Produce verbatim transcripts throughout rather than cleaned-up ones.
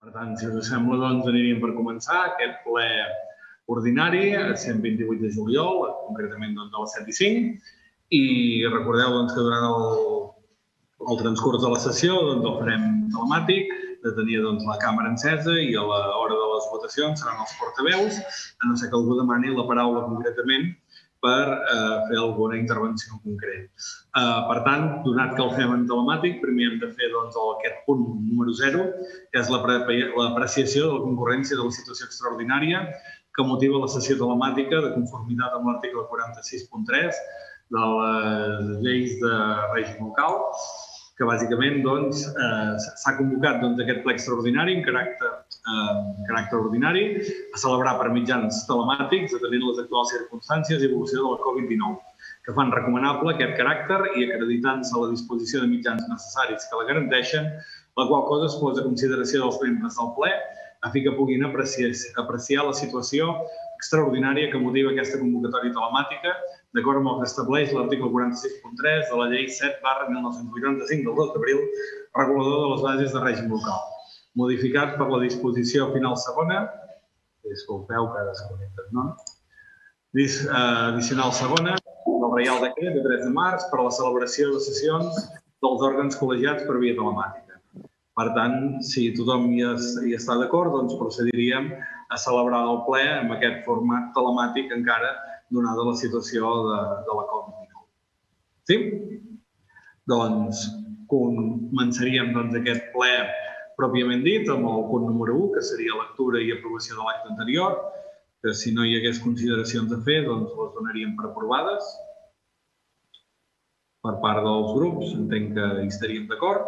Per tant, si us sembla, doncs aniríem per començar aquest ple ordinari, el cent vint-i-vuit de juliol, concretament doncs, a les set i cinc, i recordeu doncs, que durant el, el transcurs de la sessió doncs, el farem telemàtic, de tenir doncs, la càmera encesa i a l'hora de les votacions seran els portaveus, a no ser que algú demani la paraula concretament per eh, fer alguna intervenció en concret. Eh, per tant, donat que el fem en telemàtic, primer hem de fer doncs, aquest punt número zero, que és l'apreciació de la concurrència de la situació extraordinària que motiva la sessió telemàtica de conformitat amb l'article quaranta-sis punt tres de les lleis de règim local, que bàsicament doncs, eh, s'ha convocat doncs, aquest ple extraordinari en caràcter, eh, en caràcter ordinari a celebrar per mitjans telemàtics atenent les actuals circumstàncies i evolució de la Covid dinou, que fan recomanable aquest caràcter i acreditant-se a la disposició de mitjans necessaris que la garanteixen, la qual cosa es posa a consideració dels membres del ple a fi que puguin apreciar, apreciar la situació extraordinària que motiva aquesta convocatòria telemàtica d'acord amb el que estableix l'article quaranta-sis punt tres de la llei set barra mil nou-cents vuitanta-cinc del dos d'abril, regulador de les bases de règim local, modificat per la disposició final segona, disculpeu que ara s'ha connectat, no? Addicional segona del Reial Decret de tres de març per a la celebració de sessions dels òrgans col·legiats per via telemàtica. Per tant, si tothom hi està d'acord, doncs procediríem a celebrar el ple amb aquest format telemàtic encara donada la situació de, de la Covid dinou. Sí? Doncs començaríem doncs, aquest ple pròpiament dit amb el punt número u, que seria lectura i aprovació de l'acte anterior, que si no hi hagués consideracions a fer, doncs les donaríem per aprovades. Per part dels grups, entenc que hi estaríem d'acord.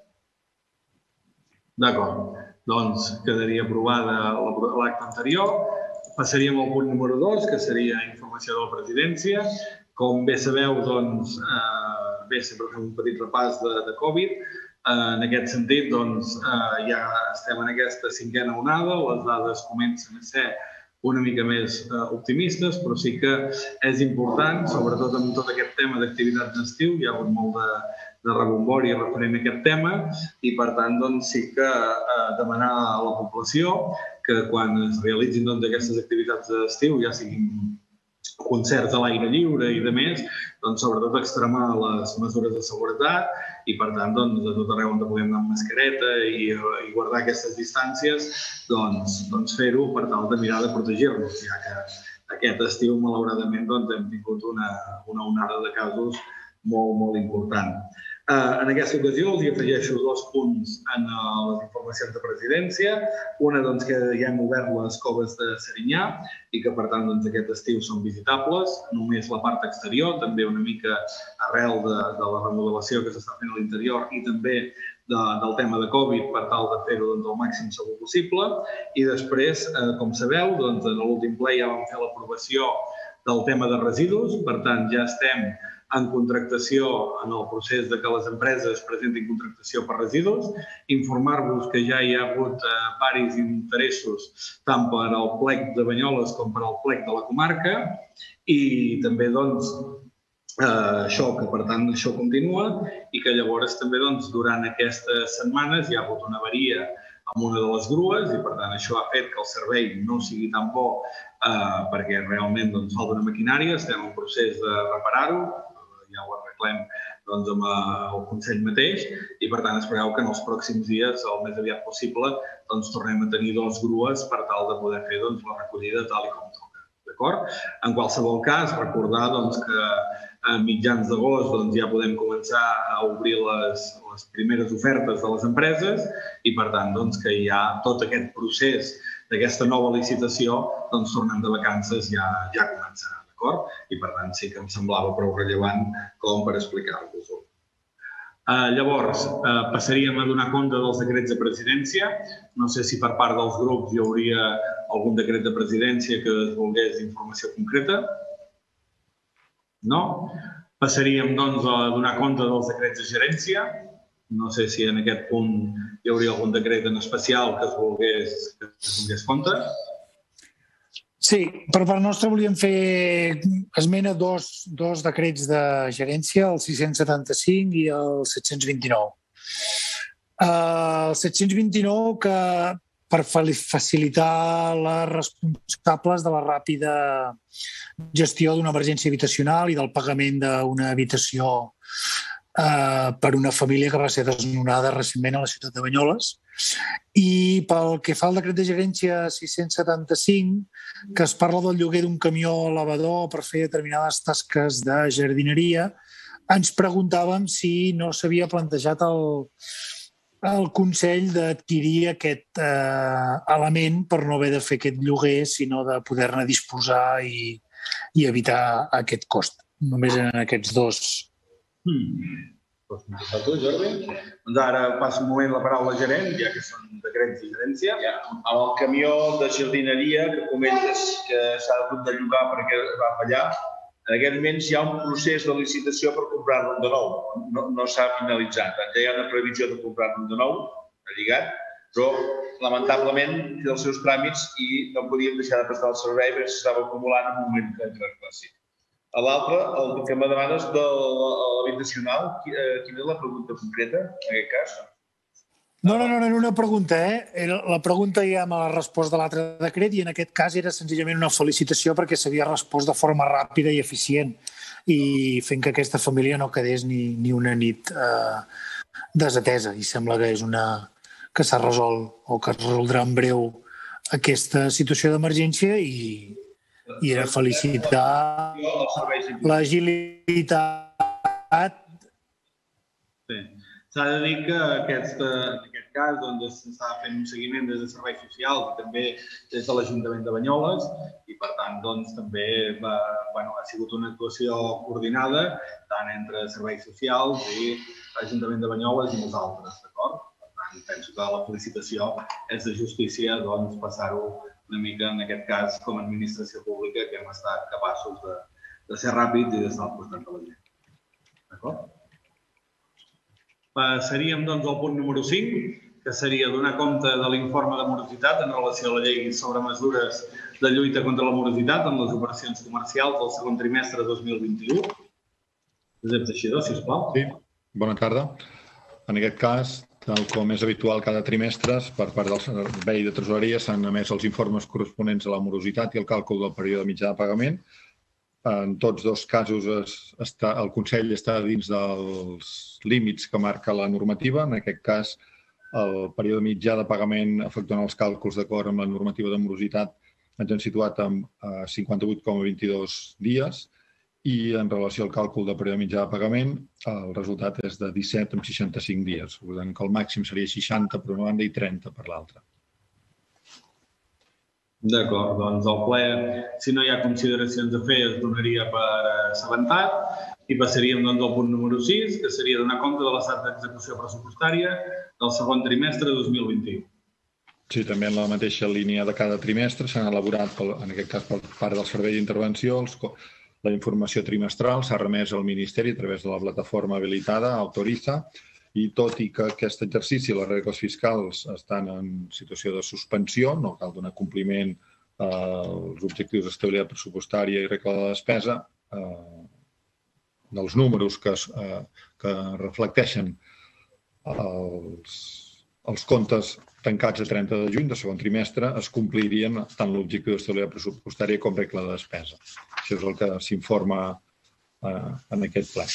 D'acord, doncs quedaria aprovada l'acte anterior. Passaríem al punt número dos, que seria informació de la presidència. Com bé sabeu, doncs, eh, bé, sempre fem un petit repàs de, de Covid. Eh, en aquest sentit, doncs, eh, ja estem en aquesta cinquena onada, les dades comencen a ser una mica més eh, optimistes, però sí que és important, sobretot amb tot aquest tema d'activitats d'estiu, hi ha hagut molt de, de rebombori referent a aquest tema i, per tant, doncs, sí que eh, demanar a la població que quan es realitzin doncs, aquestes activitats d'estiu, ja siguin concerts a l'aire lliure i de més, doncs, sobretot extremar les mesures de seguretat i, per tant, doncs, a tot arreu on podem anar amb mascareta i, i guardar aquestes distàncies, doncs, doncs fer-ho per tal de mirar de protegir-nos, ja que aquest estiu, malauradament, doncs, hem tingut una, una onada de casos molt, molt important. Uh, en aquesta ocasió els hi afegeixo dos punts en uh, les informacions de presidència. Una, doncs, que ja hem obert les coves de Serinyà i que, per tant, doncs, aquest estiu són visitables, només la part exterior, també una mica arrel de, de la remodelació que s'està fent a l'interior i també de, del tema de Covid per tal de fer-ho doncs, el màxim segur possible. I després, eh, com sabeu, doncs, en l'últim ple ja vam fer l'aprovació del tema de residus, per tant, ja estem en contractació en el procés de que les empreses presentin contractació per residus, informar-vos que ja hi ha hagut eh, varis interessos tant per al plec de Banyoles com per al plec de la comarca i també doncs, eh, això, que per tant això continua i que llavors també doncs, durant aquestes setmanes hi ha hagut una avaria amb una de les grues i per tant això ha fet que el servei no sigui tan bo eh, perquè realment doncs, falta una maquinària, estem en procés de reparar-ho, ja ho arreglem doncs, amb el Consell mateix i, per tant, espereu que en els pròxims dies, el més aviat possible, doncs, tornem a tenir dues grues per tal de poder fer doncs, la recollida tal i com toca. D'acord? En qualsevol cas, recordar doncs, que a mitjans d'agost doncs, ja podem començar a obrir les, les primeres ofertes de les empreses i, per tant, doncs, que hi ha tot aquest procés d'aquesta nova licitació, doncs, tornant de vacances ja, ja començarà. I, per tant, sí que em semblava prou rellevant com per explicar-vos-ho. Uh, llavors, uh, passaríem a donar compte dels decrets de presidència. No sé si per part dels grups hi hauria algun decret de presidència que es volgués d'informació concreta. No? Passaríem, doncs, a donar compte dels decrets de gerència. No sé si en aquest punt hi hauria algun decret en especial que es volgués, que es volgués compte. Sí, per part nostra volíem fer esmena dos, dos decrets de gerència, el sis-cents setanta-cinc i el set-cents vint-i-nou. El set-cents vint-i-nou, que per facilitar les responsables de la ràpida gestió d'una emergència habitacional i del pagament d'una habitació eh, per una família que va ser desnonada recentment a la ciutat de Banyoles. I pel que fa al decret de gerència sis-cents setanta-cinc, que es parla del lloguer d'un camió elevador per fer determinades tasques de jardineria, ens preguntàvem si no s'havia plantejat el, el Consell d'adquirir aquest eh, element per no haver de fer aquest lloguer, sinó de poder-ne disposar i, i evitar aquest cost. Només en aquests dos. Mm. Doncs a tu, Jordi. Doncs ara passo un moment la paraula al gerent, ja que són decrets de gerència. Ja, amb el camió de jardineria que comentes que s'ha hagut de llogar perquè va fallar, en aquests moments hi ha un procés de licitació per comprar-lo de nou. No, no s'ha finalitzat. Ja hi ha una previsió de comprar-lo de nou, lligat, però lamentablement té els seus tràmits i no podíem deixar de prestar el servei perquè s'estava acumulant en un moment que entra en classe. A l'altre, el que me demanes de l'habitacional, quina és la pregunta concreta en aquest cas? No, no, no, no era una pregunta, eh? La pregunta ja me l'ha respost de l'altre decret i en aquest cas era senzillament una felicitació perquè s'havia respost de forma ràpida i eficient i fent que aquesta família no quedés ni, ni una nit eh, desatesa. I sembla que és una que s'ha resolt o que es resoldrà en breu aquesta situació d'emergència i, i era felicitar l'agilitat. Sí. S'ha de dir que aquest, en aquest cas doncs, s'està fent un seguiment des de serveis socials i també des de l'Ajuntament de Banyoles i, per tant, doncs, també va, bueno, ha sigut una actuació coordinada tant entre serveis socials i l'Ajuntament de Banyoles i nosaltres, d'acord? Per tant, penso que la felicitació és de justícia doncs, passar-ho una mica, en aquest cas, com a administració pública, que hem estat capaços de, de ser ràpids i d'estar al costat de la gent. D'acord? Passaríem doncs, al punt número cinc, que seria donar compte de l'informe de morositat en relació a la llei sobre mesures de lluita contra la morositat en les operacions comercials del segon trimestre dos mil vint-i-u. Josep Teixidor, sisplau. Sí, bona tarda. En aquest cas, tal com és habitual cada trimestre, per part del Servei de Tresoreria s'han emès els informes corresponents a la morositat i el càlcul del període mitjà de pagament. En tots dos casos està, el Consell està dins dels límits que marca la normativa. En aquest cas, el període mitjà de pagament efectuant els càlculs d'acord amb la normativa de morositat ens hem situat en cinquanta-vuit coma vint-i-dos dies i en relació al càlcul del període mitjà de pagament el resultat és de disset coma seixanta-cinc dies. Per tant, que el màxim seria seixanta per una banda i trenta per l'altra. D'acord, doncs el ple, si no hi ha consideracions a fer, es donaria per assabentat i passaríem doncs, al punt número sis, que seria donar compte de l'estat d'execució pressupostària del segon trimestre dos mil vint-i-u. Sí, també en la mateixa línia de cada trimestre s'han elaborat, en aquest cas per part del Servei d'Intervenció, la informació trimestral s'ha remès al Ministeri a través de la plataforma habilitada, Autoriza, i tot i que aquest exercici, les regles fiscals estan en situació de suspensió, no cal donar compliment als objectius d'estabilitat pressupostària i regla de despesa, eh, dels números que, eh, que reflecteixen els, els comptes tancats a trenta de juny de segon trimestre es complirien tant l'objectiu d'estabilitat pressupostària com regla de despesa. Això és el que s'informa eh, en aquest ple.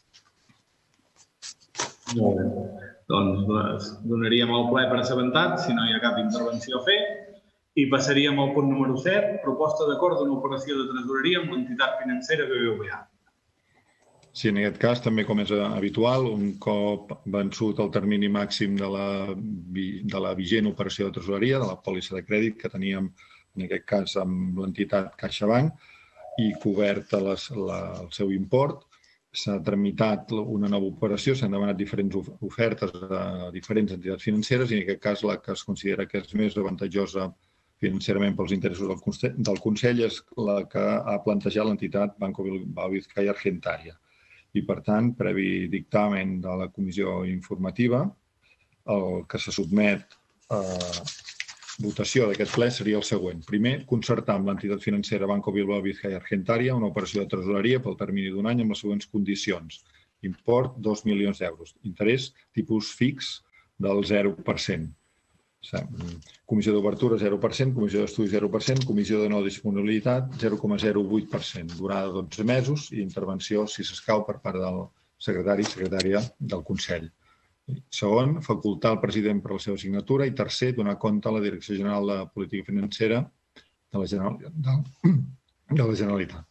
Molt bé. Doncs donaríem el ple per assabentat, si no hi ha cap intervenció a fer, i passaríem al punt número set, proposta d'acord d'una operació de tresoreria amb l'entitat financera B B V A. Sí, en aquest cas, també com és habitual, un cop vençut el termini màxim de la, de la vigent operació de tresoreria, de la pòlissa de crèdit que teníem, en aquest cas, amb l'entitat CaixaBank, i cobert les, la, el seu import, s'ha tramitat una nova operació, s'han demanat diferents ofertes a diferents entitats financeres i en aquest cas la que es considera que és més avantatjosa financerament pels interessos del Consell, del Consell és la que ha plantejat l'entitat Banco Bilbao Vizcaya Argentaria. I, per tant, previ dictamen de la comissió informativa, el que se sotmet a votació d'aquest ple seria el següent. Primer, concertar amb l'entitat financera Banco Bilbao Vizcaya Argentaria una operació de tresoreria pel termini d'un any amb les següents condicions. Import, dos milions d'euros. Interès, tipus fix, del zero per cent. Comissió d'obertura, zero per cent, comissió d'estudi, zero per cent, comissió de no disponibilitat, zero coma zero vuit per cent, durada dotze mesos i intervenció, si s'escau, per part del secretari i secretària del Consell. Segon, facultar el president per la seva signatura i tercer, donar compte a la Direcció General de Política Financera de la Generalitat.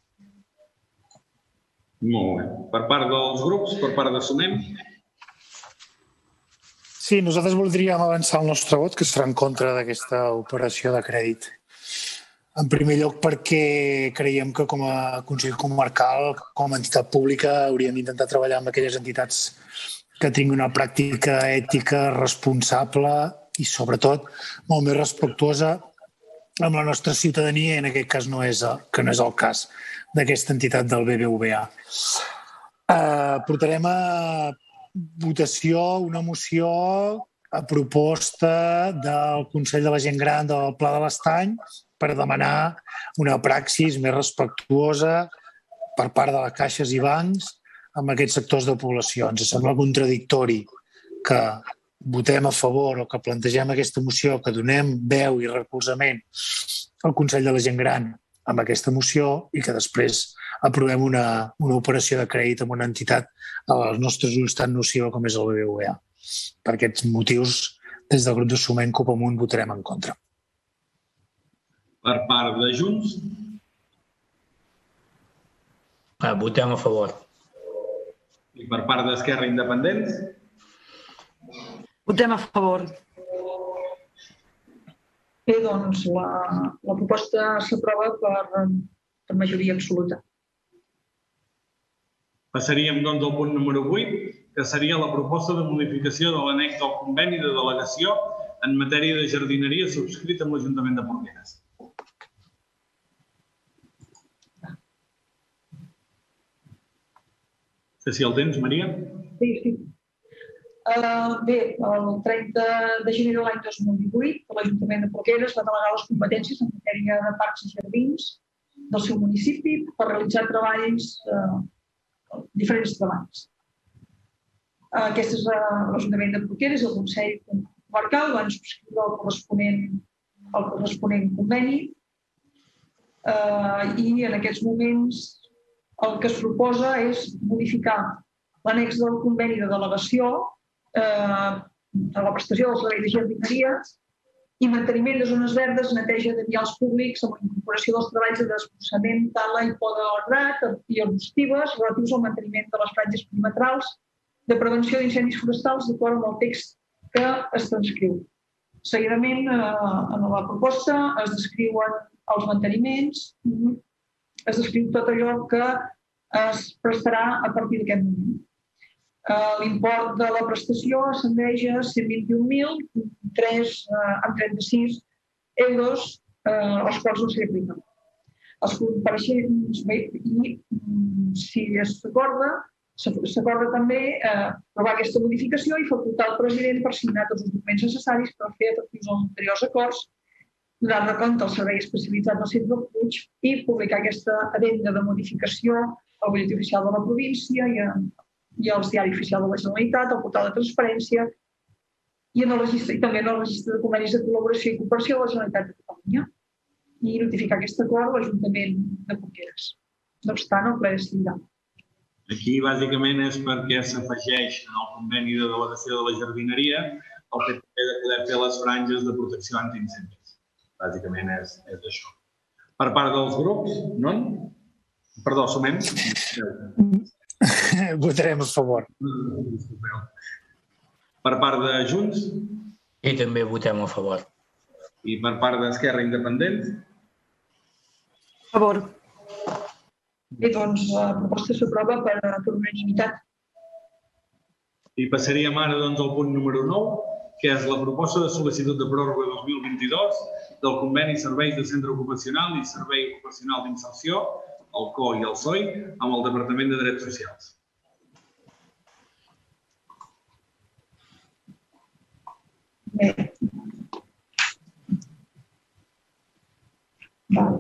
Molt bé. Per part dels grups, per part de Sumem? Sí, nosaltres voldríem avançar el nostre vot, que es farà en contra d'aquesta operació de crèdit. En primer lloc, perquè creiem que com a Consell Comarcal, com a entitat pública, hauríem d'intentar treballar amb aquelles entitats que tinguin una pràctica ètica responsable i, sobretot, molt més respectuosa amb la nostra ciutadania, i en aquest cas no és, que no és el cas d'aquesta entitat del B B V A. Eh, portarem a votació una moció a proposta del Consell de la Gent Gran del Pla de l'Estany per demanar una praxis més respectuosa per part de les caixes i bancs amb aquests sectors de població. Ens sembla contradictori que votem a favor o que plantegem aquesta moció, que donem veu i recolzament al Consell de la Gent Gran amb aquesta moció i que després aprovem una, una operació de crèdit amb una entitat als nostres ulls tan nociva com és el B B V A. Per aquests motius, des del grup de Sumem Copa Amunt votarem en contra. Per part de Junts? Ah, votem a favor. I per part d'Esquerra Independents? Votem a favor. Bé, doncs la, la proposta s'aprova per, per majoria absoluta. Passaríem, doncs, al punt número vuit, que seria la proposta de modificació de l'annex del conveni de delegació en matèria de jardineria subscrit amb l'Ajuntament de Porqueres. Sé si el tens, Maria? Sí, sí. Uh, bé, el trenta de gener de l'any dos mil divuit, l'Ajuntament de Porqueres va delegar les competències en matèria de parcs i jardins del seu municipi per realitzar treballs, uh, diferents treballs. Uh, aquest és uh, l'Ajuntament de Porqueres i el Consell Comarcal van subscriure el corresponent, el corresponent conveni uh, i en aquests moments el que es proposa és modificar l'annex del conveni de delegació eh, de la prestació del servei de jardineria i manteniment de zones verdes, neteja de vials públics amb la incorporació dels treballs de desbrossament, tala i poda arbrat i arbustives relatius al manteniment de les franges perimetrals de prevenció d'incendis forestals d'acord amb el text que es transcriu. Seguidament, eh, en la proposta es descriuen els manteniments, es descriu tot allò que es prestarà a partir d'aquest moment. L'import de la prestació ascendeix a cent vint-i-un mil tres coma trenta-sis euros, als quals no s'hi aplica. Els compareixents, i si s'acorda, s'acorda també aprovar aquesta modificació i facultar el president per signar tots els documents necessaris per fer efectius els anteriors acords, donar recompte al servei especialitzat del centre del Puig i publicar aquesta addenda de modificació al butlletí oficial de la província i, a, i als diari oficial de la Generalitat, al portal de transparència i, en el registre, i també en el registre de convenis de col·laboració i cooperació de la Generalitat de Catalunya i notificar aquest acord a l'Ajuntament de Porqueres. No obstant, el ple decidirà. Aquí, bàsicament, és perquè s'afegeix en el conveni de delegació de la jardineria el fet de poder fer les franges de protecció antiincendis. Bàsicament és, és això. Per part dels grups, no? Perdó, Sumem? Votarem a favor. Per part de Junts? I també votem a favor. I per part d'Esquerra Independent? A favor. Bé, doncs la proposta s'aprova per, per unanimitat. I passaríem ara doncs, al punt número nou, que és la proposta de sol·licitud de pròrroga dos mil vint-i-dos del conveni Serveis de Centre Ocupacional i Servei Ocupacional d'Inserció, el C O i el S O I, amb el Departament de Drets Socials. Bé. Val.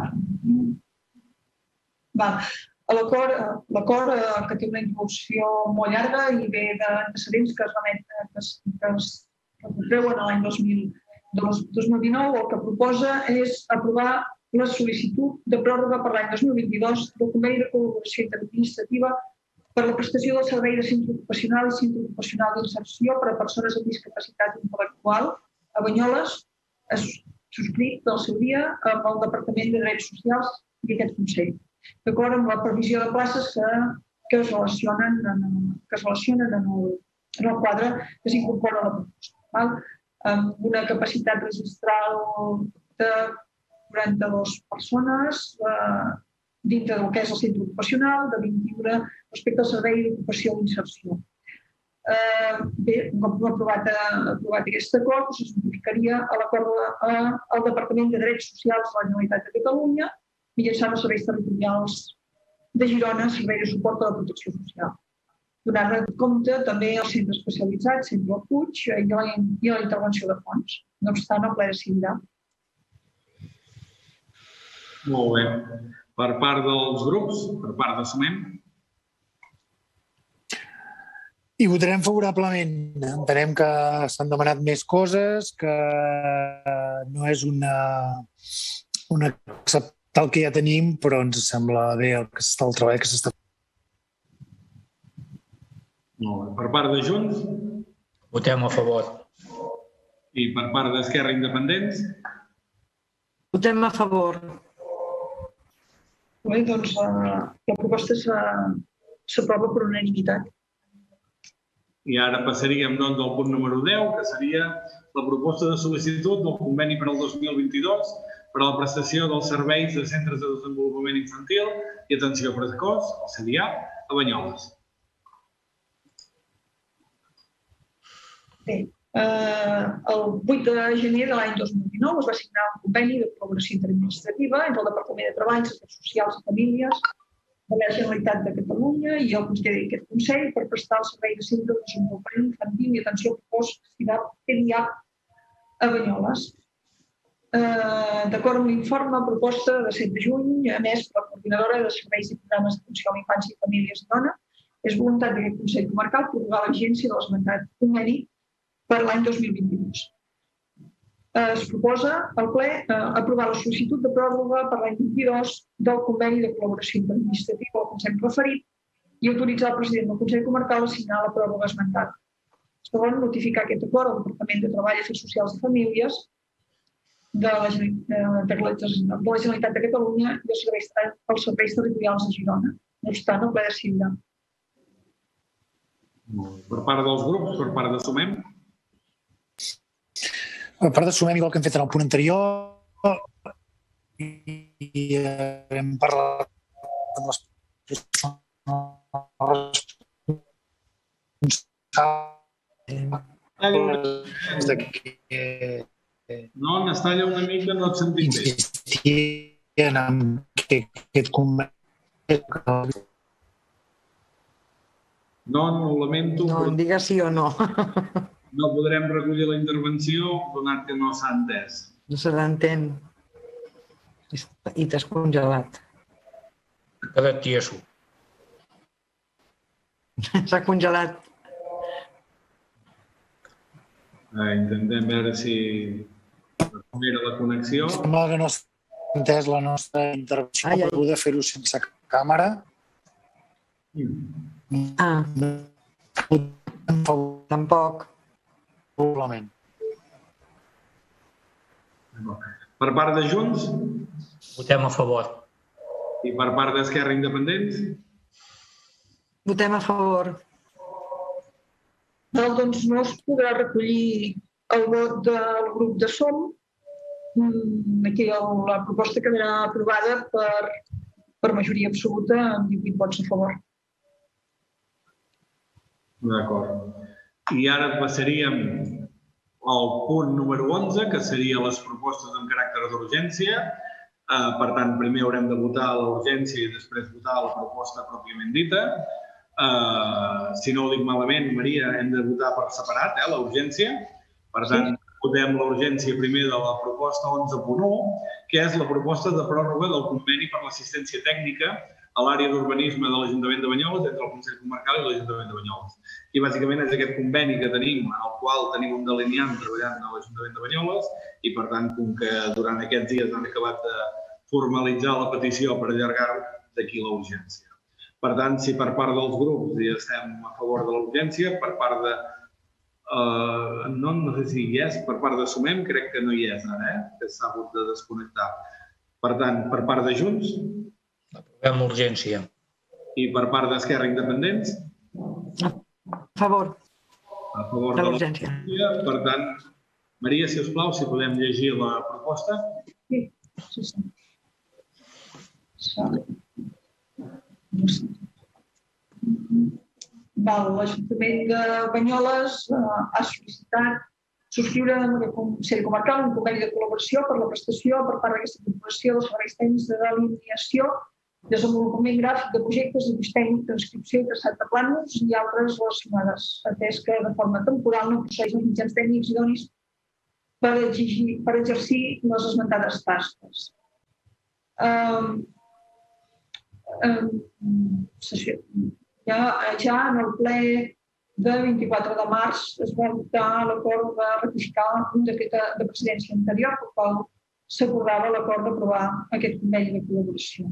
Val. L'acord, que té una introducció molt llarga i ve d'antecedents que es remeten que es, que es treuen a l'any dos mil dinou, el que proposa és aprovar la sol·licitud de pròrroga per l'any dos mil vint-i-dos del conveni de col·laboració interadministrativa per la prestació del servei de centre ocupacional i centre ocupacional d'inserció per a persones amb discapacitat intel·lectual a Banyoles, subscrit del seu dia amb el Departament de Drets Socials i aquest Consell, d'acord amb la previsió de places que, que es relacionen, en, que es relacionen en, el, en el quadre que s'incorpora a la proposta, val? Amb una capacitat registral de quaranta-dues persones eh, dintre del que és el centre ocupacional, de vint-i-u respecte al servei d'ocupació i inserció. Eh, bé, un cop aprovat, aprovat aquest acord, es notificaria a l'acord al Departament de Drets Socials de la Generalitat de Catalunya mitjançant els serveis territorials de Girona, servei de suport a la protecció social. Donant en compte també el centre especialitzat, centre del Puig i la, i la intervenció de fons. No obstant, el ple decidirà. Molt bé. Per part dels grups, per part de Sumem? I votarem favorablement. Entenem que s'han demanat més coses, que no és una, una acceptar el que ja tenim, però ens sembla bé el, que està el treball que s'està fent. Molt bé. Per part de Junts? Votem a favor. I per part d'Esquerra Independents? Votem a favor. Bé, doncs la, la proposta s'aprova per unanimitat. I ara passaríem doncs, al punt número deu, que seria la proposta de sol·licitud del conveni per al dos mil vint-i-dos per a la prestació dels serveis de centres de desenvolupament infantil i atenció precoç, el C D I A, a Banyoles. Bé, eh, el vuit de gener de l'any dos mil dinou es va signar un conveni de col·laboració interadministrativa entre el Departament de Treball, Afers Socials i Famílies de la Generalitat de Catalunya i el Consell d'aquest Consell per prestar el servei de centre de desenvolupament infantil i atenció precoç C D I A a Banyoles. Eh, D'acord amb l'informe, proposta de set de juny, emès per la Coordinadora de Serveis i Programes d'Atenció a la Infància i Famílies i Dona, és voluntat d'aquest Consell Comarcal prorrogar la vigència de l'esmentat conveni per l'any dos mil vint-i-dos. Es proposa al ple eh, aprovar la sol·licitud de pròrroga per l'any vint-i-dos del conveni de col·laboració interadministrativa al Consell referit i autoritzar el president del Consell Comarcal a signar la pròrroga esmentada. Segon, notificar aquest acord al Departament de Treball, Afers Socials i Famílies de la, de la Generalitat de Catalunya i els serveis, els serveis territorials de Girona. No obstant, el ple decidirà. Per part dels grups, per part de Sumem? Per part de Sumem, igual que hem fet en el punt anterior, i hem parlat amb les responsables de que no, n'estalla una mica, no et sentim bé. Insistien en que aquest conveni... No, no ho lamento. No, em digues sí o no. No podrem recollir la intervenció donat que no s'ha entès. No se l'entén. I t'has congelat. Queda't tieso. S'ha congelat. Eh, intentem veure si era la connexió. Sembla que no s'ha entès la nostra intervenció. Ai, ai. Per poder fer-ho sense càmera. Ah, tampoc. Probablement. Per part de Junts Votem a favor. i per part d'Esquerra Independents? Votem a favor. Val, doncs no es podrà recollir el vot del grup de Som. Mm, Aquí el- la proposta quedarà aprovada per, per majoria absoluta amb divuit vots a favor. D'acord. I ara passaríem al punt número onze, que seria les propostes amb caràcter d'urgència. Eh, per tant, primer haurem de votar la urgència i després votar la proposta pròpiament dita. Eh, si no ho dic malament, Maria, hem de votar per separat, eh, la urgència. Per tant, votem la urgència primer de la proposta onze punt u, que és la proposta de pròrroga del conveni per l'assistència tècnica a l'àrea d'urbanisme de l'Ajuntament de Banyoles, entre el Consell Comarcal i l'Ajuntament de Banyoles. I bàsicament és aquest conveni que tenim, al qual tenim un delineant treballant a l'Ajuntament de Banyoles, i per tant, com que durant aquests dies han acabat de formalitzar la petició per allargar-ho, d'aquí la urgència. Per tant, si per part dels grups ja estem a favor de la urgència, per part de... Uh, no, no sé si hi és, per part de Sumem crec que no hi és ara, eh? Que s'ha hagut de desconnectar. Per tant, per part de Junts... Aprovem l'urgència. I per part d'Esquerra Independents? A favor. A favor de l'urgència. Per tant, Maria, si us plau, si podem llegir la proposta. Sí, sí, sí. L'Ajuntament de Banyoles ha sol·licitat subscriure amb el Consell Comarcal un conveni de col·laboració per la prestació per part d'aquesta corporació dels serveis tècnics de delineació, desenvolupament gràfic de projectes, dibuix tècnic, transcripció i traçat de plànols i altres relacionades, atès que de forma temporal no procedeix els mitjans tècnics idonis per, exigir, per exercir les esmentades tasques. Um, um, ja, ja en el ple de vint-i-quatre de març es va adoptar l'acord de ratificar un decret de presidència anterior, pel qual s'acordava l'acord d'aprovar aquest conveni de col·laboració.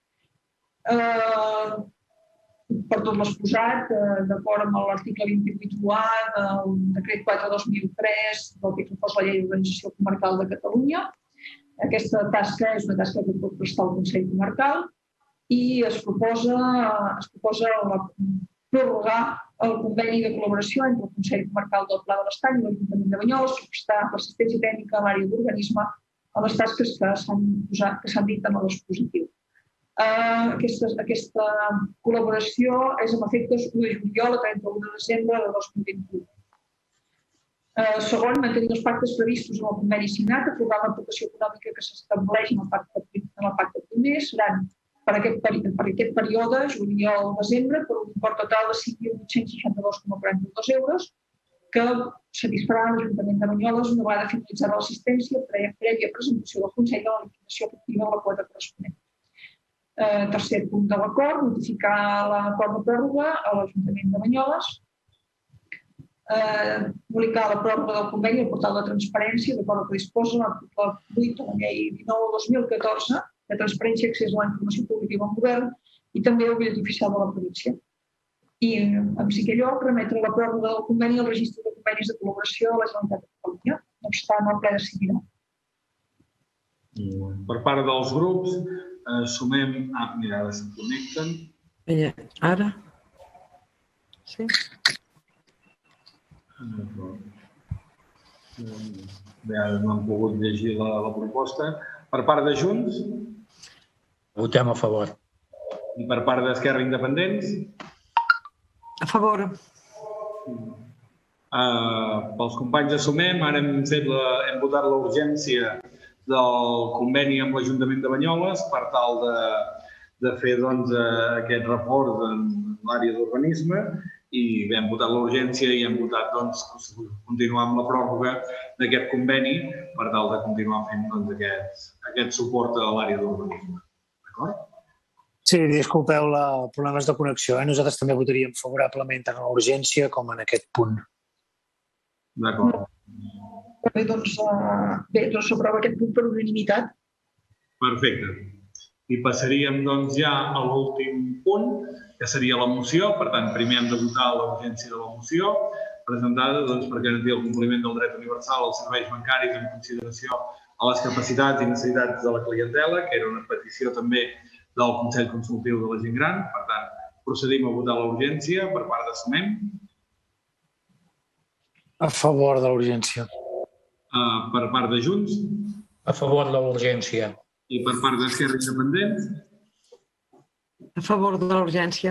Eh, per tot l'exposat, eh, d'acord amb l'article vint-i-vuit A del decret quatre dos mil tres del que proposa la llei d'organització comarcal de Catalunya, aquesta tasca és una tasca que pot prestar el Consell Comarcal i es proposa, es proposa la, prorrogar el conveni de col·laboració entre el Consell Comarcal del Pla de l'Estany i l'Ajuntament de Banyoles per prestar l'assistència tècnica a l'àrea d'urbanisme a les tasques que s'han posat, que s'han dit en l'expositiu. Uh, aquesta, aquesta col·laboració és amb efectes u de juliol a trenta-u de desembre de dos mil vint-i-u. Uh, segon, mantenir els pactes previstos en el conveni signat, aprovar l'aportació econòmica que s'estableix en el pacte, en el pacte primer, seran per aquest, per aquest període, juliol-desembre, per un import total de cinc mil vuit-cents seixanta-dos coma quaranta-dos euros, que satisfarà l'Ajuntament de Banyoles una vegada finalitzada l'assistència prèvia presentació del Consell de la liquidació efectiva de la quota corresponent. Uh, tercer punt de l'acord, notificar l'acord de pròrroga a l'Ajuntament de Banyoles, Uh, publicar la pròrroga del conveni al portal de transparència, d'acord amb el que disposa l'article vuit de la llei dinou dos mil catorze de transparència i accés a la informació pública i bon govern i també el butlletí oficial de la província. I, en cinquè lloc, remetre la pròrroga del conveni al registre de convenis de col·laboració de la Generalitat de Catalunya, no obstant el ple decidirà. Per part dels grups, eh, sumem... Ah, mira, ara se'n connecten. Bé, ara? Sí. Bé, ara no han pogut llegir la, la proposta. Per part de Junts? Votem a favor. I per part d'Esquerra Independents? A favor. Uh, pels companys de Sumem, ara hem, fet la, hem votat la urgència del conveni amb l'Ajuntament de Banyoles per tal de, de fer doncs, aquest reforç en l'àrea d'urbanisme i hem votat l'urgència i hem votat doncs, continuar amb la pròrroga d'aquest conveni per tal de continuar fent doncs, aquest, aquest suport a l'àrea d'urbanisme. D'acord? Sí, disculpeu els problemes de connexió. Eh? Nosaltres també votaríem favorablement tant a l'urgència com en aquest punt. D'acord. Bé, doncs, uh, bé, doncs s'aprova aquest punt per unanimitat. Perfecte. I passaríem doncs, ja a l'últim punt, que seria la moció. Per tant, primer hem de votar la urgència de la moció, presentada doncs, per garantir el compliment del dret universal als serveis bancaris en consideració a les capacitats i necessitats de la clientela, que era una petició també del Consell Consultiu de la Gent Gran. Per tant, procedim a votar la urgència per part de Sumem. A favor de l'urgència. Uh, per part de Junts. A favor de l'urgència. I per part d'Esquerra Independent. A favor de l'urgència.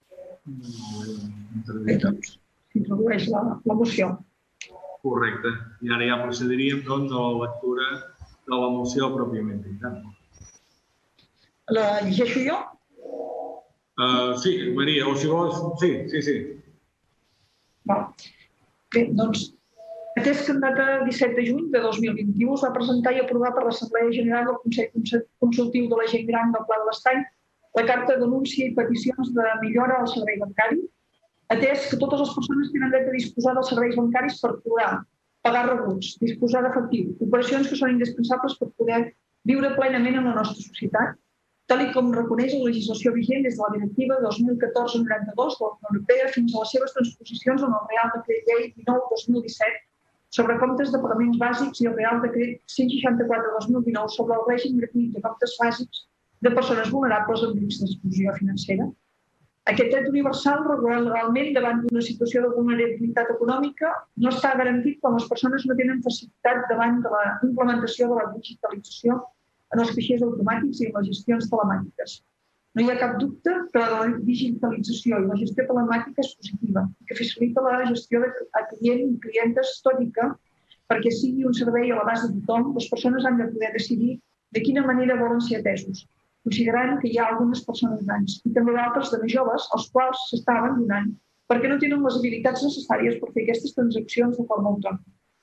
Bé, doncs, s'introdueix la, la moció. Correcte. I ara ja procediríem doncs, a la lectura de la moció pròpiament dita. La llegeixo jo? Uh, sí, Maria, o si vols... Sí, sí, sí. Val. Bé, doncs, atès que en data disset de juny de dos mil vint-i-u es va presentar i aprovar per l'Assemblea General del Consell Consultiu de la Gent Gran del Pla de l'Estany la carta d'anúncia i peticions de millora al servei bancari, atès que totes les persones tenen dret a disposar dels serveis bancaris per cobrar, pagar rebuts, disposar d'efectiu, operacions que són indispensables per poder viure plenament en la nostra societat, tal com reconeix la legislació vigent des de la Directiva dos mil catorze noranta-dos de la Unió Europea fins a les seves transposicions en el Real Decret Llei dinou dos mil disset sobre comptes de pagaments bàsics i el Real Decret cent seixanta-quatre dos mil dinou sobre el règim gratuït de comptes bàsics de persones vulnerables amb risc d'exclusió financera. Aquest dret universal, regulat legalment davant d'una situació de vulnerabilitat econòmica, no està garantit quan les persones no tenen facilitat davant de la implementació de la digitalització en els caixers automàtics i en les gestions telemàtiques. No hi ha cap dubte que la digitalització i la gestió telemàtica és positiva i que facilita la gestió a client i clientes, tot i que, perquè sigui un servei a l'abast de tothom, les persones han de poder decidir de quina manera volen ser atesos, considerant que hi ha algunes persones grans i també d'altres de més joves, els quals s'està abandonant perquè no tenen les habilitats necessàries per fer aquestes transaccions de forma autònoma.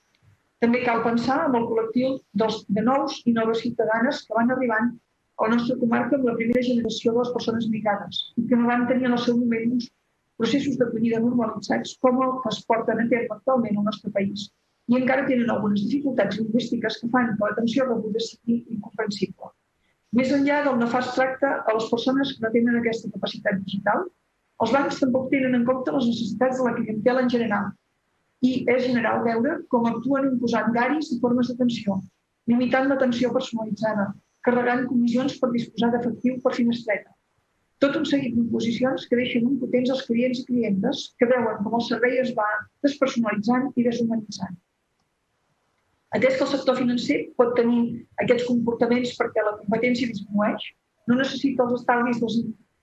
També cal pensar en el col·lectiu de nous i noves ciutadanes que van arribant a la nostra comarca amb la primera generació de les persones migrades i que no van tenir en el seu moment uns processos d'acollida normalitzats com el que es porten a terme actualment al nostre país i encara tenen algunes dificultats lingüístiques que fan que l'atenció rebuda sigui incomprensible. Més enllà del nefast tracte a les persones que no tenen aquesta capacitat digital, els bancs tampoc tenen en compte les necessitats de la clientela en general i és general veure com actuen imposant horaris i formes d'atenció, limitant l'atenció personalitzada, carregant comissions per disposar d'efectiu per finestreta. Tot un seguit d'imposicions que deixen impotents els clients i clientes que veuen com el servei es va despersonalitzant i deshumanitzant. Atès que el sector financer pot tenir aquests comportaments perquè la competència disminueix, no necessita els estalvis dels,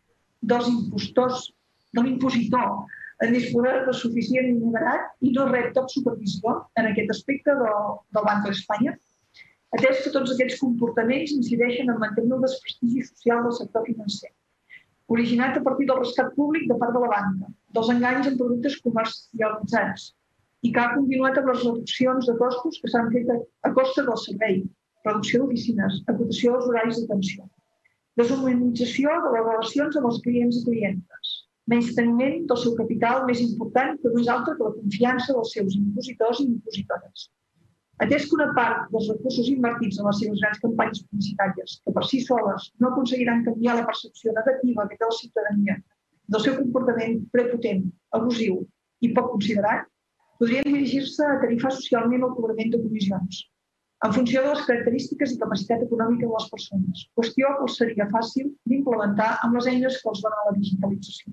dels impostors, de l'impositor, en disposar de suficient numerat i no rep cap supervisió en aquest aspecte del, del Banc d'Espanya, atès que tots aquests comportaments incideixen en mantenir el desprestigi social del sector financer, originat a partir del rescat públic de part de la banca, dels enganys en productes comercialitzats i que ha continuat amb les reduccions de costos que s'han fet a, a costa del servei, reducció d'oficines, acotació dels horaris d'atenció, deshumanització de les relacions amb els clients i clientes, menysteniment del seu capital més important que no és altre que la confiança dels seus impositors i impositores. Atès que una part dels recursos invertits en les seves grans campanyes publicitàries, que per si soles no aconseguiran canviar la percepció negativa que té la ciutadania del seu comportament prepotent, abusiu i poc considerat, podrien dirigir-se a tarifar socialment el cobrament de comissions, en funció de les característiques i capacitat econòmica de les persones, qüestió que els seria fàcil d'implementar amb les eines que els dona la digitalització.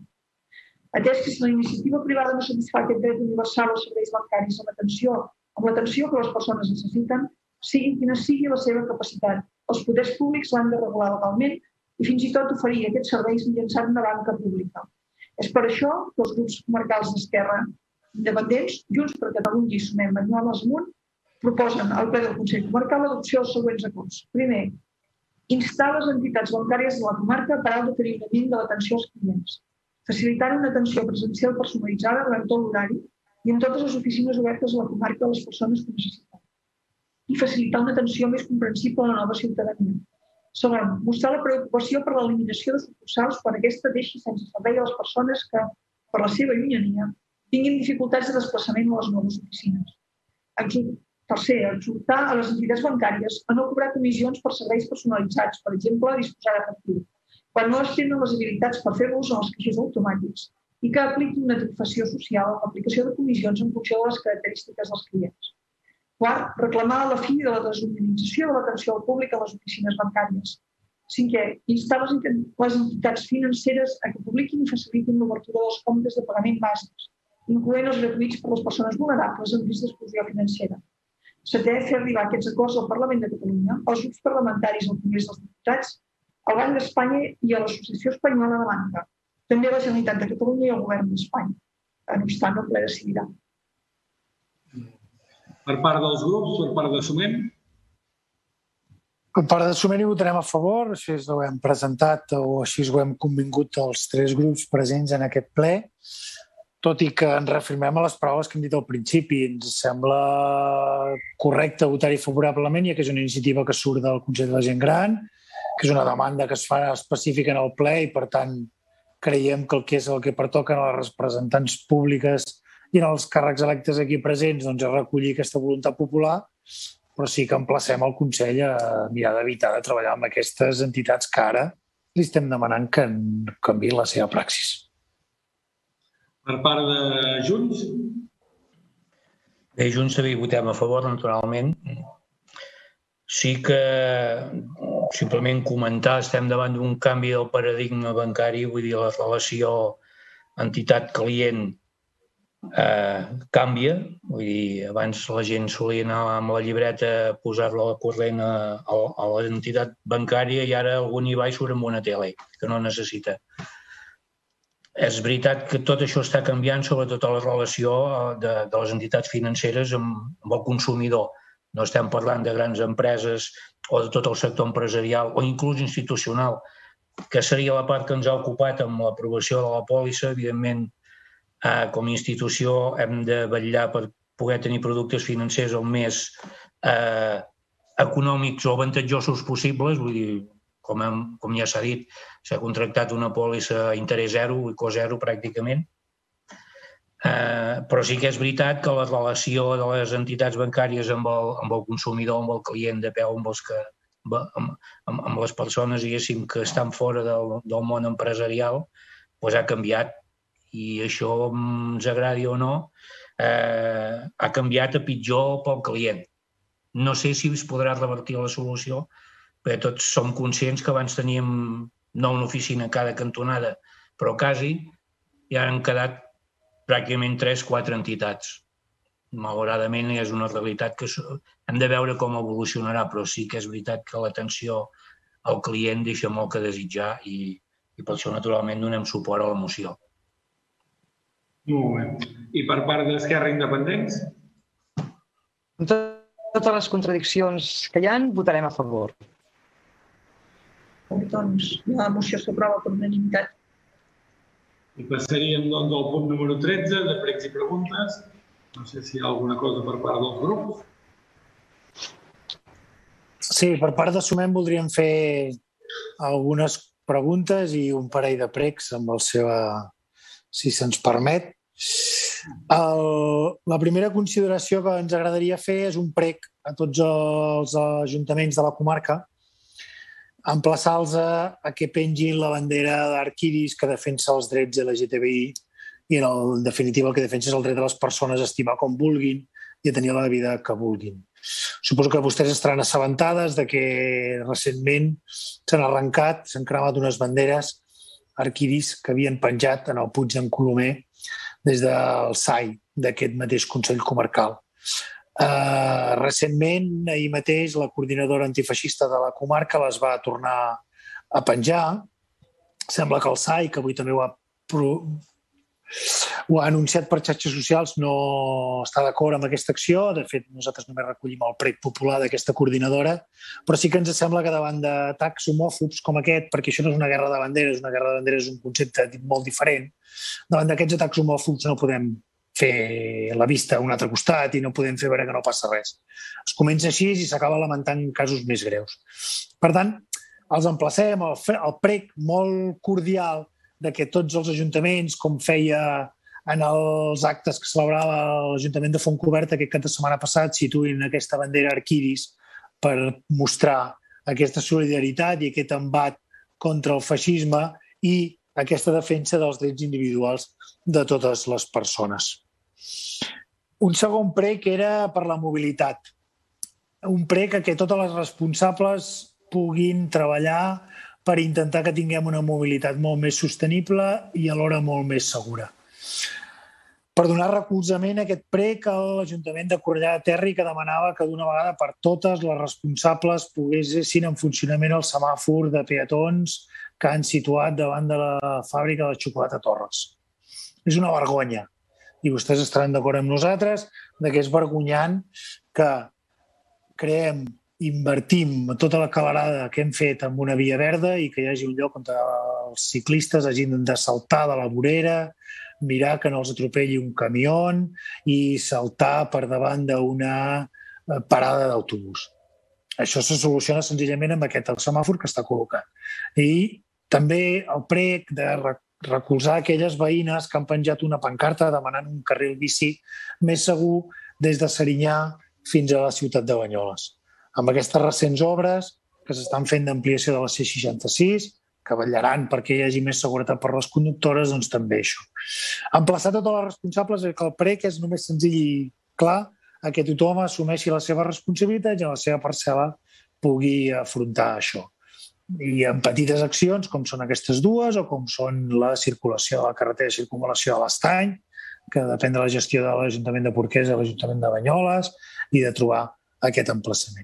Atès que si la iniciativa privada no satisfà aquest dret universal als serveis bancaris amb atenció, amb l'atenció que les persones necessiten, sigui quina sigui la seva capacitat, els poders públics l'han de regular legalment i fins i tot oferir aquests serveis mitjançant una banca pública. És per això que els grups comarcals d'Esquerra independents, Junts per Catalunya i Sumem Banyoles Amunt, proposen al ple del Consell Comarcal l'adopció dels següents acords. Primer, instar les entitats bancàries de la comarca a parar el deteriorament de l'atenció als clients, facilitant una atenció presencial personalitzada durant tot l'horari i en totes les oficines obertes a la comarca a les persones que necessiten, i facilitar una atenció més comprensible a la nova ciutadania. Segon, mostrar la preocupació per l'eliminació de sucursals quan aquesta deixi sense servei a les persones que, per la seva llunyania, tinguin dificultats de desplaçament a les noves oficines. Tercer, exhortar a les entitats bancàries a no cobrar comissions per serveis personalitzats, per exemple, a disposar d'efectiu, quan no es tenen les habilitats per fer-los en els caixers automàtics i que apliqui una tarifació social en l'aplicació de comissions en funció de les característiques dels clients. Quart, reclamar la fi de la deshumanització de l'atenció al públic a les oficines bancàries. Cinquè, instar les entitats financeres a que publiquin i facilitin l'obertura dels comptes de pagament bàsics, incloent els gratuïts per a les persones vulnerables en risc d'exclusió financera. Setè, fer arribar aquests acords al Parlament de Catalunya, als grups parlamentaris al Congrés dels Diputats, al Banc d'Espanya i a l'Associació Espanyola de Banca, també a la Generalitat de Catalunya i al Govern d'Espanya. No obstant, el ple decidirà. Per part dels grups, per part de Sumem? Per part de Sumem hi votarem a favor, així ho hem presentat o així ho hem convingut els tres grups presents en aquest ple, tot i que ens reafirmem a les paraules que hem dit al principi. Ens sembla correcte votar-hi favorablement, ja que és una iniciativa que surt del Consell de la Gent Gran, que és una demanda que es fa específica en el ple i, per tant, creiem que el que és el que pertoca a les representants públiques i en els càrrecs electes aquí presents doncs, a recollir aquesta voluntat popular, però sí que emplacem el Consell a mirar d'evitar de treballar amb aquestes entitats que ara li estem demanant que canviïn la seva praxis. Per part de Junts? Bé, Junts també hi votem a favor, naturalment. Sí que simplement comentar, estem davant d'un canvi del paradigma bancari, vull dir, la relació entitat-client eh, canvia. Vull dir, abans la gent solia anar amb la llibreta a posar-la al corrent a, a, a l'entitat bancària i ara algú hi va i surt amb una tele, que no necessita. És veritat que tot això està canviant, sobretot a la relació de, de les entitats financeres amb, amb el consumidor. No estem parlant de grans empreses o de tot el sector empresarial o inclús institucional, que seria la part que ens ha ocupat amb l'aprovació de la pòlissa. Evidentment, eh, com a institució hem de vetllar per poder tenir productes financers el més eh, econòmics o avantatjosos possibles. Vull dir, com, hem, com ja s'ha dit, s'ha contractat una pòlissa a interès zero, ICO zero pràcticament. Eh, però sí que és veritat que la relació de les entitats bancàries amb el, amb el consumidor, amb el client de peu, amb, els que, amb, amb, amb les persones diguéssim, que estan fora del, del món empresarial, doncs ha canviat. I això, ens agradi o no, eh, ha canviat a pitjor pel client. No sé si es podrà revertir la solució, perquè tots som conscients que abans teníem no una oficina a cada cantonada, però quasi, i ara han quedat pràcticament tres o quatre entitats. Malauradament és una realitat que hem de veure com evolucionarà, però sí que és veritat que l'atenció al client deixa molt que desitjar i, i per això naturalment donem suport a la moció. Molt bé. I per part d'Esquerra Independents? Amb totes les contradiccions que hi ha, votarem a favor. Doncs la moció s'aprova per unanimitat. I passaríem doncs al punt número tretze, de pregs i preguntes. No sé si hi ha alguna cosa per part dels grups. Sí, per part de Sumem voldríem fer algunes preguntes i un parell de pregs amb el seu, si se'ns permet. El, la primera consideració que ens agradaria fer és un prec a tots els ajuntaments de la comarca, emplaçar-los a, a que pengin la bandera d'Arquiris que defensa els drets L G T B I i en, el, en definitiva el que defensa és el dret de les persones a estimar com vulguin i a tenir la vida que vulguin. Suposo que vostès estaran assabentades de que recentment s'han arrencat, s'han cremat unes banderes Arquiris que havien penjat en el Puig d'en Colomer des del S A I d'aquest mateix Consell Comarcal. Uh, recentment, ahir mateix, la coordinadora antifeixista de la comarca les va tornar a penjar. Sembla que el S A I, que avui també ho ha, pro... ho ha anunciat per xarxes socials, no està d'acord amb aquesta acció. De fet, nosaltres només recollim el prec popular d'aquesta coordinadora, però sí que ens sembla que davant d'atacs homòfobs com aquest, perquè això no és una guerra de banderes, una guerra de banderes és un concepte molt diferent, davant d'aquests atacs homòfobs no podem fer la vista a un altre costat i no podem fer veure que no passa res. Es comença així i s'acaba lamentant casos més greus. Per tant, els emplacem al prec molt cordial de que tots els ajuntaments, com feia en els actes que celebrava l'Ajuntament de Fontcoberta aquest cap de setmana passat, situïn aquesta bandera Arquiris per mostrar aquesta solidaritat i aquest embat contra el feixisme i aquesta defensa dels drets individuals de totes les persones. Un segon prec era per la mobilitat. Un prec que totes les responsables puguin treballar per intentar que tinguem una mobilitat molt més sostenible i alhora molt més segura. Per donar recolzament a aquest prec, l'Ajuntament de Cornellà de Terri que demanava que d'una vegada per totes les responsables poguessin en funcionament el semàfor de peatons que han situat davant de la fàbrica de xocolata Torres. És una vergonya, i vostès estaran d'acord amb nosaltres, que és vergonyant que creem, invertim tota la calarada que hem fet en una via verda i que hi hagi un lloc on els ciclistes hagin de saltar de la vorera, mirar que no els atropelli un camió i saltar per davant d'una parada d'autobús. Això se soluciona senzillament amb aquest semàfor que està col·locat. I també el prec de recolzar aquelles veïnes que han penjat una pancarta demanant un carril bici més segur des de Serinyà fins a la ciutat de Banyoles. Amb aquestes recents obres que s'estan fent d'ampliació de la C seixanta-sis, que vetllaran perquè hi hagi més seguretat per les conductores, doncs també això. Emplaçar totes les responsables que el prec és només senzill i clar a que tothom assumeixi la seva responsabilitat i a la seva parcel·la pugui afrontar això. I en petites accions, com són aquestes dues, o com són la circulació de la carretera de circunvalació de l'Estany, que depèn de la gestió de l'Ajuntament de Porquers i de l'Ajuntament de Banyoles, i de trobar aquest emplaçament.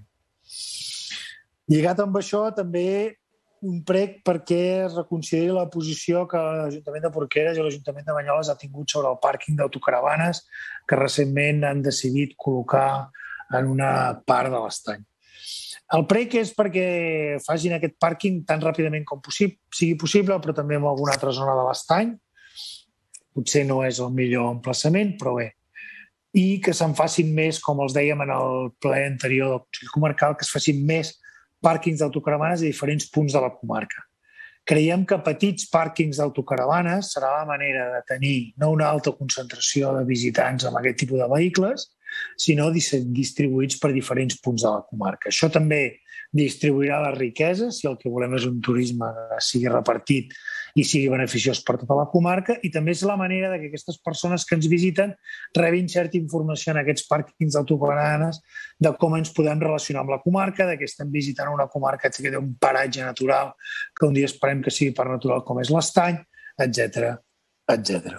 Lligat amb això, també un prec perquè es reconsideri la posició que l'Ajuntament de Porqueres i l'Ajuntament de Banyoles ha tingut sobre el pàrquing d'autocaravanes que recentment han decidit col·locar en una part de l'Estany. El prec és perquè facin aquest pàrquing tan ràpidament com sigui possible, però també en alguna altra zona de l'Estany. Potser no és el millor emplaçament, però bé. I que se'n facin més, com els dèiem en el ple anterior del Consell Comarcal, que es facin més pàrquings d'autocaravanes a diferents punts de la comarca. Creiem que petits pàrquings d'autocaravanes serà la manera de tenir no una alta concentració de visitants amb aquest tipus de vehicles, sinó distribuïts per diferents punts de la comarca. Això també distribuirà la riquesa, si el que volem és un turisme que sigui repartit i sigui beneficiós per tota la comarca, i també és la manera que aquestes persones que ens visiten rebin certa informació en aquests pàrquings d'autocaravanes de com ens podem relacionar amb la comarca, de que estem visitant una comarca que té un paratge natural que un dia esperem que sigui per natural com és l'Estany, etcètera, etcètera.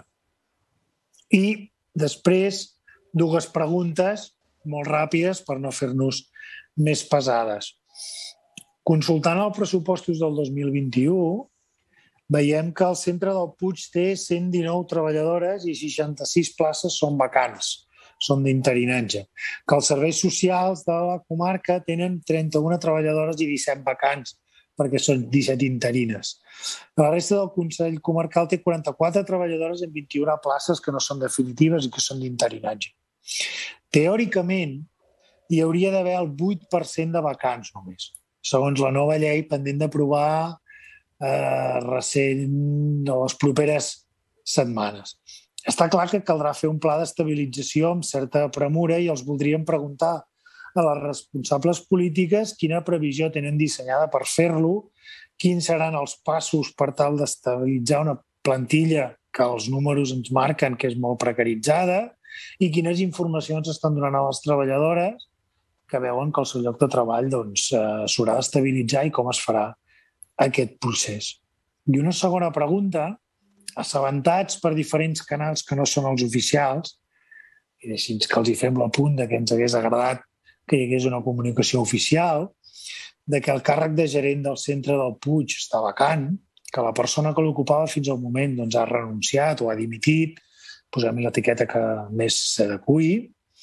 I després, dues preguntes molt ràpides per no fer-nos més pesades. Consultant els pressupostos del dos mil vint-i-u, veiem que el centre del Puig té cent dinou treballadores i seixanta-sis places són vacants, són d'interinatge. Que els serveis socials de la comarca tenen trenta-una treballadores i disset vacants, perquè són disset interines. La resta del Consell Comarcal té quaranta-quatre treballadores en vint-i-una places que no són definitives i que són d'interinatge. Teòricament, hi hauria d'haver el vuit per cent de vacants només, segons la nova llei pendent d'aprovar eh, recent de les properes setmanes. Està clar que caldrà fer un pla d'estabilització amb certa premura i els voldríem preguntar a les responsables polítiques quina previsió tenen dissenyada per fer-lo, quins seran els passos per tal d'estabilitzar una plantilla que els números ens marquen que és molt precaritzada i quines informacions estan donant a les treballadores que veuen que el seu lloc de treball doncs, s'haurà d'estabilitzar i com es farà aquest procés. I una segona pregunta, assabentats per diferents canals que no són els oficials, i així que els hi fem l'apunt que ens hagués agradat que hi hagués una comunicació oficial, de que el càrrec de gerent del centre del Puig està vacant, que la persona que l'ocupava fins al moment doncs, ha renunciat o ha dimitit, posem l'etiqueta que més s'adeqüi.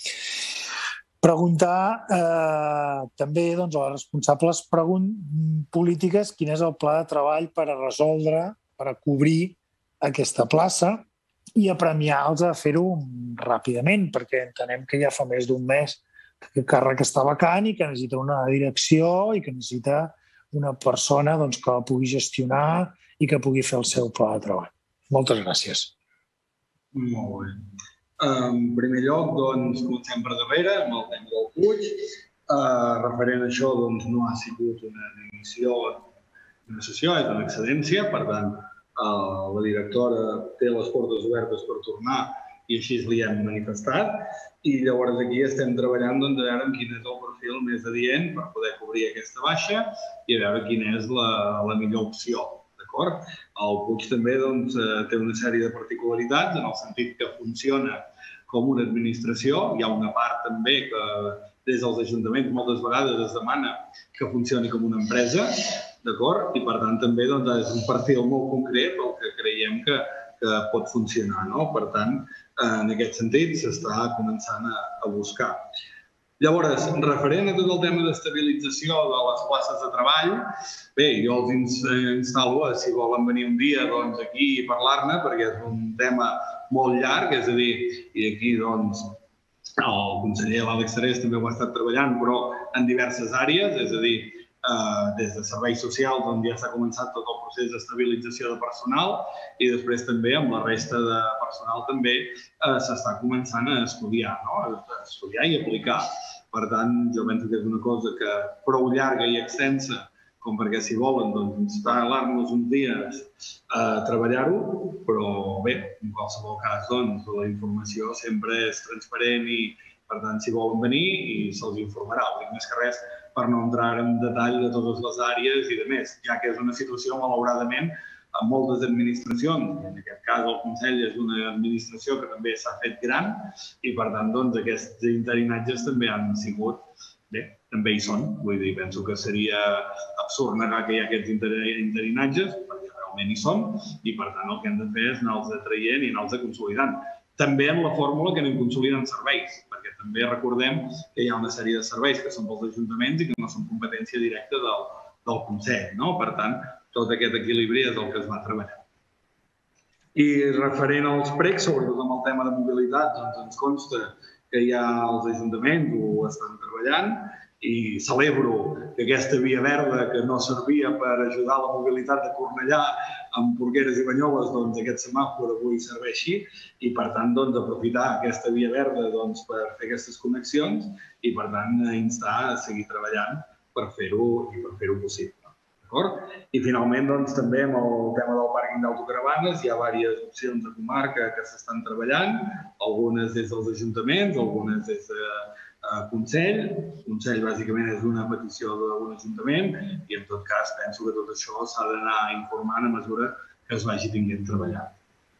Preguntar eh, també doncs, a les responsables polítiques quin és el pla de treball per a resoldre, per a cobrir aquesta plaça i a premiar-los a fer-ho ràpidament, perquè entenem que ja fa més d'un mes que el càrrec està vacant i que necessita una direcció i que necessita una persona doncs, que la pugui gestionar i que pugui fer el seu pla de treball. Moltes gràcies. Molt bé. En primer lloc, doncs, comencem per darrere, amb el tema del Puig. Uh, referent a això, doncs, no ha sigut una dimissió, una sessió, és una excedència, per tant, uh, la directora té les portes obertes per tornar i així li hem manifestat. I llavors aquí estem treballant doncs, a veure quin és el perfil més adient per poder cobrir aquesta baixa i a veure quina és la, la millor opció. El Puig també doncs, té una sèrie de particularitats en el sentit que funciona com una administració. Hi ha una part també que des dels ajuntaments moltes vegades es demana que funcioni com una empresa, d'acord? I per tant també doncs, és un perfil molt concret pel que creiem que, que pot funcionar. No? Per tant, en aquest sentit s'està començant a, a buscar. Llavors, referent a tot el tema d'estabilització de les places de treball, bé, jo els instal·lo, si volen venir un dia doncs, aquí i parlar-ne, perquè és un tema molt llarg, és a dir, i aquí doncs, el conseller l'Àlex Serés també ho ha estat treballant, però en diverses àrees, és a dir, eh, des de serveis socials, on ja s'ha començat tot el procés d'estabilització de personal, i després també amb la resta de personal també eh, s'està començant a estudiar, no? A estudiar i aplicar. Per tant, jo penso que és una cosa que prou llarga i extensa com perquè, si volen, doncs, instal·lar-nos uns dies a treballar-ho, però bé, en qualsevol cas, doncs, la informació sempre és transparent i, per tant, si volen venir, i se'ls informarà. Ho dic més que res per no entrar en detall de totes les àrees i de més, ja que és una situació, malauradament, amb moltes administracions. En aquest cas, el Consell és una administració que també s'ha fet gran i, per tant, doncs, aquests interinatges també han sigut, bé, també hi són. Vull dir, penso que seria absurd negar que hi ha aquests interinatges, perquè realment hi són, i per tant el que hem de fer és anar-los traient i anar-los consolidant. També en la fórmula que anem consolidant serveis, perquè també recordem que hi ha una sèrie de serveis que són pels ajuntaments i que no són competència directa del, del Consell, no? Per tant, tot aquest equilibri és el que es va treballar. I referent als precs, sobretot amb el tema de mobilitat, doncs ens consta que ja els ajuntaments ho estan treballant i celebro que aquesta via verda que no servia per ajudar la mobilitat de Cornellà amb Porqueres i Banyoles, doncs aquest semàfor avui serveixi i, per tant, doncs, aprofitar aquesta via verda doncs, per fer aquestes connexions i, per tant, instar a seguir treballant per fer-ho i per fer-ho possible. I, finalment, doncs, també amb el tema del pàrquing d'autocaravanes hi ha diverses opcions de comarca que s'estan treballant, algunes des dels ajuntaments, algunes des de Consell. Consell, bàsicament, és una petició d'un ajuntament i, en tot cas, penso que tot això s'ha d'anar informant a mesura que es vagi tinguent treballat.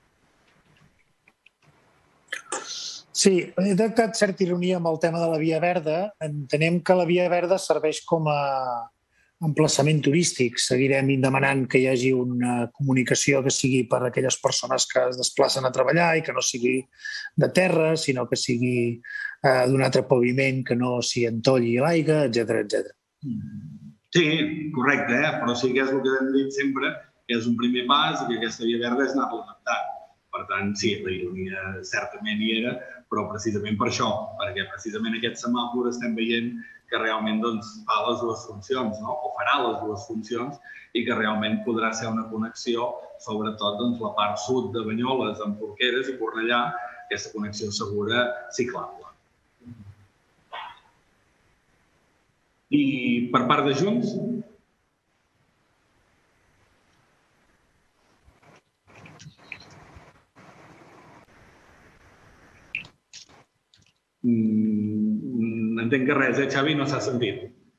Sí, he detectat certa ironia amb el tema de la Via Verda. Entenem que la Via Verda serveix com a emplaçament turístic. Seguirem demanant que hi hagi una comunicació que sigui per a aquelles persones que es desplacen a treballar i que no sigui de terra, sinó que sigui eh, d'un altre paviment que no s'hi entolli l'aigua, etcètera, etcètera. Sí, correcte, eh? Però sí que és el que hem dit sempre, que és un primer pas i que aquesta via verda és anar-la adaptant. Per tant, sí, la ironia certament hi era, però precisament per això, perquè precisament aquest semàfor estem veient que realment doncs, fa les dues funcions, no? O farà les dues funcions i que realment podrà ser una connexió, sobretot doncs, la part sud de Banyoles amb Porqueres i Cornellà, aquesta connexió segura ciclable. I per part de Junts? Mm, entenc que res, eh, Xavi? No s'ha sentit.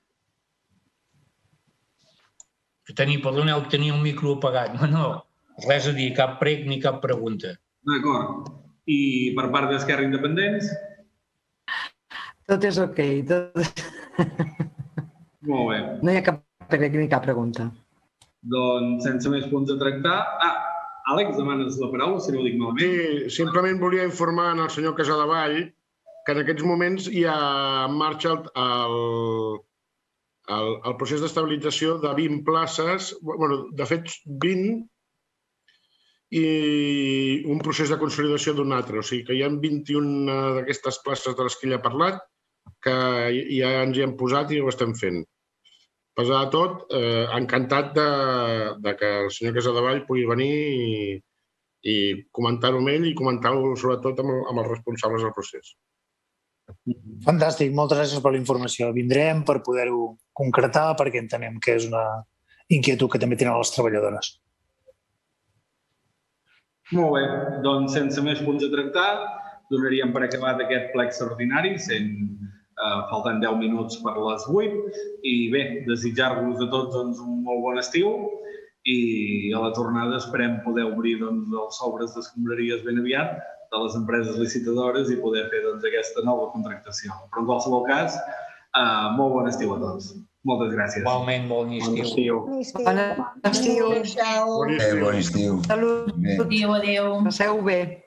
Tenia, perdoneu, tenia el micro apagat. No, no, res a dir, cap prec ni cap pregunta. D'acord. I per part d'Esquerra Independents? Tot és ok. Tot... Molt bé. No hi ha cap prec ni cap pregunta. Doncs, sense més punts a tractar... Ah, Àlex, demanes la paraula, si no ho dic malament. Sí, simplement volia informar al senyor Casadevall que en aquests moments hi ha en marxa el, el, el, el procés d'estabilització de vint places, bueno, de fet vint, i un procés de consolidació d'un altre. O sigui que hi ha vint-i-una d'aquestes places de les que ell ha parlat que ja ens hi hem posat i ho estem fent. A pesar de tot, eh, encantat de, de que el senyor Casadevall pugui venir i, i comentar-ho amb ell i comentar-ho sobretot amb, amb els responsables del procés. Fantàstic, moltes gràcies per la informació. Vindrem per poder-ho concretar perquè entenem que és una inquietud que també tenen les treballadores. Molt bé, doncs sense més punts a tractar, donaríem per acabat aquest ple extraordinari, sent eh, faltant deu minuts per les vuit, i bé, desitjar-vos a tots doncs, un molt bon estiu i a la tornada esperem poder obrir doncs, els sobres d'escombraries ben aviat de les empreses licitadores i poder fer doncs, aquesta nova contractació. Però en qualsevol cas, eh, molt bon estiu a tots. Moltes gràcies. Igualment, bon estiu. Bon estiu. Bon estiu. Bon estiu. Salut. Adéu, adéu. Passeu bé.